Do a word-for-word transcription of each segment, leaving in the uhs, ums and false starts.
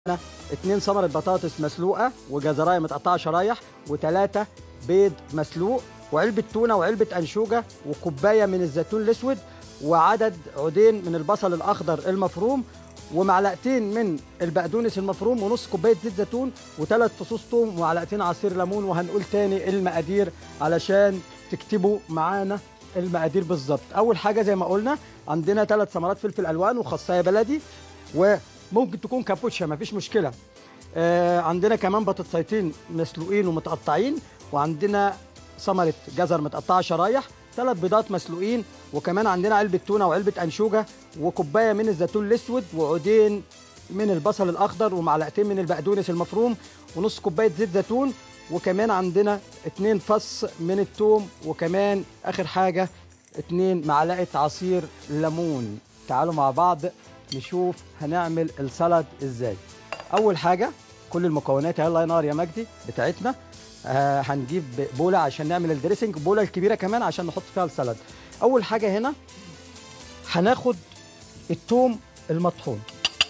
اتنين ثمرة بطاطس مسلوقة وجزراية متقطعة شرايح وتلاتة بيض مسلوق وعلبة تونة وعلبة أنشوجة وكوباية من الزيتون الأسود وعدد عودين من البصل الأخضر المفروم ومعلقتين من البقدونس المفروم ونص كوباية زيت زيتون وثلاث فصوص ثوم ومعلقتين عصير ليمون. وهنقول تاني المقادير علشان تكتبوا معانا المقادير بالظبط. أول حاجة زي ما قلنا عندنا ثلاث ثمرات فلفل ألوان وخصاية بلدي وممكن تكون كابوتشا مفيش مشكلة. آه عندنا كمان بطاطسيتين مسلوقين ومتقطعين وعندنا ثمرة جزر متقطعة شرايح، ثلاث بيضات مسلوقين وكمان عندنا علبة تونة وعلبة أنشوجة وكوباية من الزيتون الأسود وعودين من البصل الأخضر ومعلقتين من البقدونس المفروم ونص كوباية زيت زيتون وكمان عندنا اتنين فص من الثوم وكمان آخر حاجة اتنين معلقة عصير ليمون. تعالوا مع بعض نشوف هنعمل السلطة ازاي. أول حاجة كل المكونات الله ينور يا مجدي بتاعتنا. آه هنجيب بوله عشان نعمل الدريسنج، بوله الكبيره كمان عشان نحط فيها السلطه. اول حاجه هنا هناخد الثوم المطحون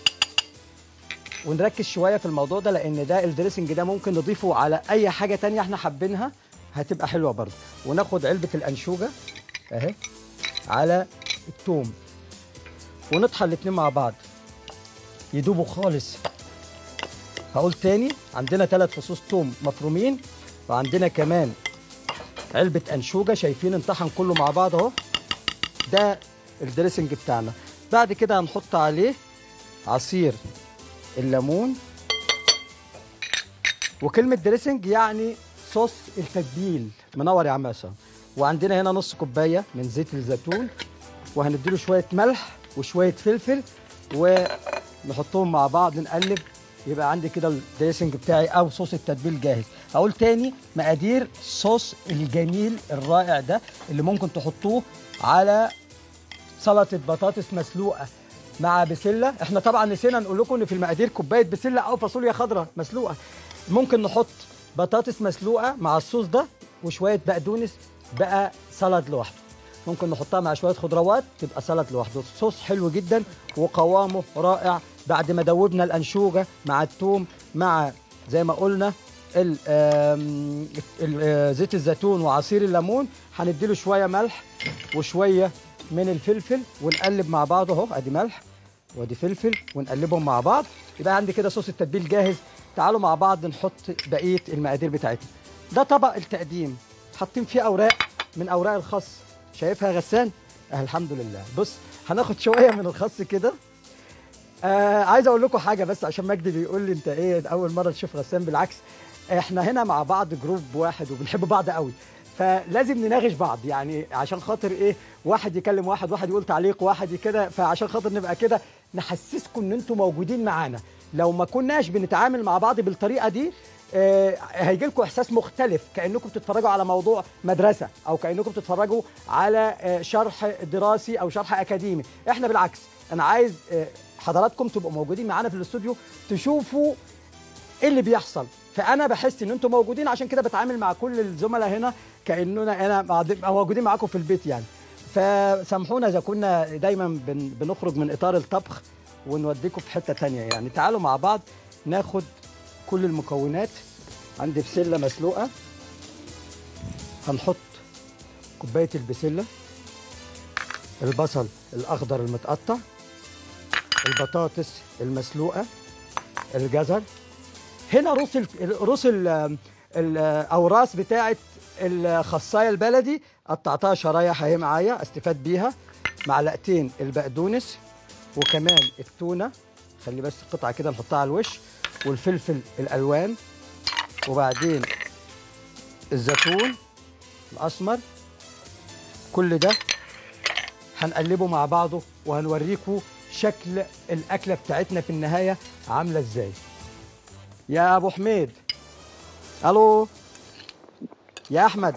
ونركز شويه في الموضوع ده لان ده الدريسنج ده ممكن نضيفه على اي حاجه تانية احنا حابينها هتبقى حلوه برضه. وناخد علبه الانشوجه اهي على الثوم ونطحن الاتنين مع بعض يدوبوا خالص. هقول تاني عندنا ثلاث فصوص ثوم مفرومين وعندنا كمان علبة أنشوجة شايفين انطحن كله مع بعض اهو. ده الدريسنج بتاعنا. بعد كده هنحط عليه عصير الليمون وكلمة دريسنج يعني صوص التتبيل. منور يا عم عصام. وعندنا هنا نص كوباية من زيت الزيتون وهنديله شوية ملح وشوية فلفل ونحطهم مع بعض نقلب يبقى عندي كده الدريسنج بتاعي او صوص التتبيل جاهز. اقول تاني مقادير الصوص الجميل الرائع ده اللي ممكن تحطوه على سلطه بطاطس مسلوقه مع بسله. احنا طبعا نسينا نقول لكم ان في المقادير كوبايه بسله او فاصوليا خضراء مسلوقه. ممكن نحط بطاطس مسلوقه مع الصوص ده وشويه بقدونس بقى سلطه لوحده. ممكن نحطها مع شويه خضروات تبقى سلطه لوحده. صوص حلو جدا وقوامه رائع بعد ما دوبنا الانشوجه مع الثوم مع زي ما قلنا زيت الزيتون وعصير الليمون. هنديله شويه ملح وشويه من الفلفل ونقلب مع بعض اهو. ادي ملح وادي فلفل ونقلبهم مع بعض يبقى عندي كده صوص التتبيل جاهز. تعالوا مع بعض نحط بقيه المقادير بتاعتنا. ده طبق التقديم حاطين فيه اوراق من اوراق الخس. شايفها يا غسان؟ اه الحمد لله. بص هناخد شويه من الخس كده. آه عايز اقول لكم حاجه بس عشان مجدي بيقول لي انت ايه اول مره تشوف غسان. بالعكس احنا هنا مع بعض جروب واحد وبنحب بعض قوي فلازم نناقش بعض يعني عشان خاطر ايه واحد يكلم واحد واحد يقول تعليق واحد كده فعشان خاطر نبقى كده نحسسكم ان انتم موجودين معانا. لو ما كناش بنتعامل مع بعض بالطريقه دي آه هيجي لكم احساس مختلف كانكم بتتفرجوا على موضوع مدرسه او كانكم بتتفرجوا على آه شرح دراسي او شرح اكاديمي. احنا بالعكس انا عايز آه حضراتكم تبقوا موجودين معانا في الاستوديو تشوفوا ايه اللي بيحصل. فانا بحس ان انتم موجودين عشان كده بتعامل مع كل الزملاء هنا كاننا انا موجودين معاكم في البيت يعني. فسامحونا اذا كنا دايما بن بنخرج من اطار الطبخ ونوديكم في حته ثانيه يعني. تعالوا مع بعض ناخد كل المكونات. عندي بسله مسلوقه هنحط كوبايه البسله، البصل الاخضر المتقطع، البطاطس المسلوقه، الجزر. هنا روس ال روس الاوراس بتاعه الخصايه البلدي قطعتها شرايح اهي معايا استفاد بيها. معلقتين البقدونس وكمان التونه خلي بس قطعه كده نحطها على الوش والفلفل الالوان وبعدين الزيتون الاسمر. كل ده هنقلبه مع بعضه وهنوريكم شكل الاكله بتاعتنا في النهايه عامله ازاي. يا ابو حميد الو يا احمد.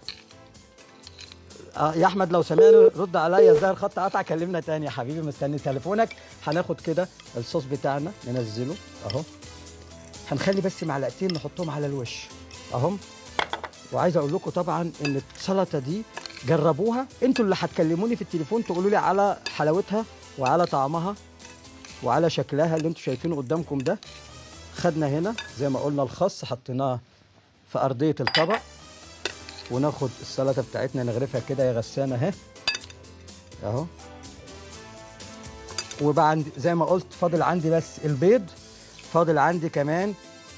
آه يا احمد لو سمعني رد عليا ازاي الخط قطع كلمنا تاني يا حبيبي مستني تليفونك. هناخد كده الصوص بتاعنا ننزله اهو. هنخلي بس معلقتين نحطهم على الوش اهم. وعايز اقول لكم طبعا ان السلطه دي جربوها انتوا اللي هتكلموني في التليفون تقولوا لي على حلاوتها وعلى طعمها وعلى شكلها اللي انتوا شايفينه قدامكم ده. خدنا هنا زي ما قلنا الخس حطيناه في ارضيه الطبق، وناخد السلطه بتاعتنا نغرفها كده يا غسانه اهي اهو. وبقى عندي زي ما قلت فاضل عندي بس البيض، فاضل عندي كمان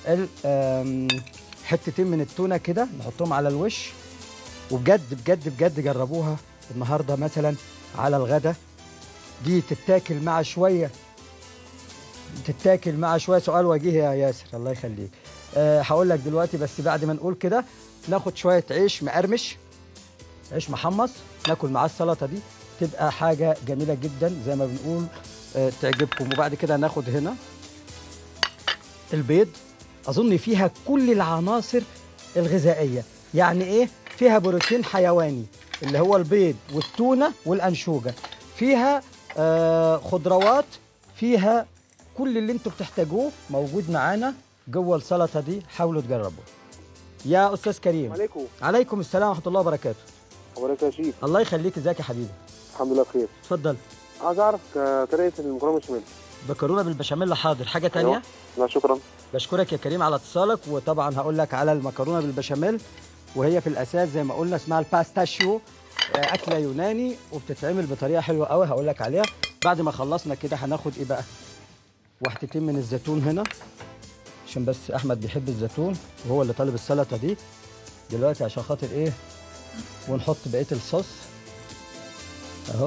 حتتين من التونه كده نحطهم على الوش. وبجد بجد بجد جربوها النهارده مثلا على الغدا، دي تتاكل مع شويه تتاكل مع شويه سؤال وجيه يا ياسر الله يخليك. أه هقول لك دلوقتي، بس بعد ما نقول كده ناخد شويه عيش مقرمش، عيش محمص، ناكل معاه السلطه دي، تبقى حاجه جميله جدا زي ما بنقول أه تعجبكم. وبعد كده ناخد هنا البيض، اظن فيها كل العناصر الغذائيه. يعني ايه؟ فيها بروتين حيواني اللي هو البيض والتونه والانشوجه، فيها آه خضروات، فيها كل اللي انتوا بتحتاجوه موجود معانا جوه السلطه دي. حاولوا تجربوا يا استاذ كريم. عليكم. عليكم السلام ورحمه الله وبركاته. اخبارك يا شيف؟ الله يخليك، ازيك يا حبيبي؟ الحمد لله بخير. اتفضل. عايز اعرف طريقه المكرونه بالبشاميل. مكرونه بالبشاميل، حاضر. حاجه ثانيه؟ أيوة. لا شكرا. بشكرك يا كريم على اتصالك. وطبعا هقول لك على المكرونه بالبشاميل، وهي في الاساس زي ما قلنا اسمها الباستاشيو، اكله يوناني وبتتعمل بطريقه حلوه قوي هقول لك عليها. بعد ما خلصنا كده هناخد ايه بقى؟ واحدتين من الزيتون هنا، عشان بس احمد بيحب الزيتون وهو اللي طالب السلطه دي دلوقتي عشان خاطر ايه. ونحط بقيه الصوص اهو.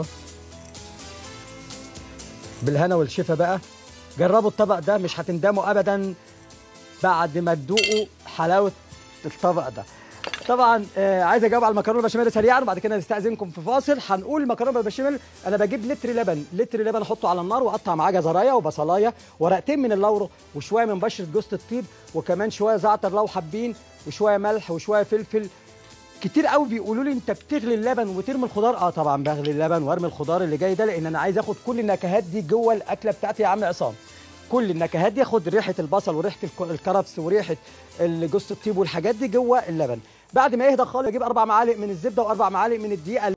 بالهنا والشفا بقى. جربوا الطبق ده مش هتندموا ابدا بعد ما تدوقوا حلاوه الطبق ده. طبعا آه عايز اجاوب على المكرونه بالبشاميل سريعا وبعد كده نستاذنكم في فاصل. هنقول المكرونه بالبشاميل انا بجيب لتر لبن، لتر لبن احطه على النار واقطع معاه جزرايه وبصلايه، ورقتين من اللورو، وشويه من بشره جوز الطيب، وكمان شويه زعتر لو حابين، وشويه ملح وشويه فلفل. كتير قوي بيقولوا لي انت بتغلي اللبن وترمي الخضار. اه طبعا بغلي اللبن وارمي الخضار اللي جاي ده، لان انا عايز اخد كل النكهات دي جوه الاكله بتاعتي يا عم عصام. كل النكهات دي اخد ريحه البصل وريحه الكرفس وريحه جوز الطيب والحاجات دي جوه اللبن. بعد ما يهدى خالص اجيب اربع معالق من الزبده واربع معالق من الدقيق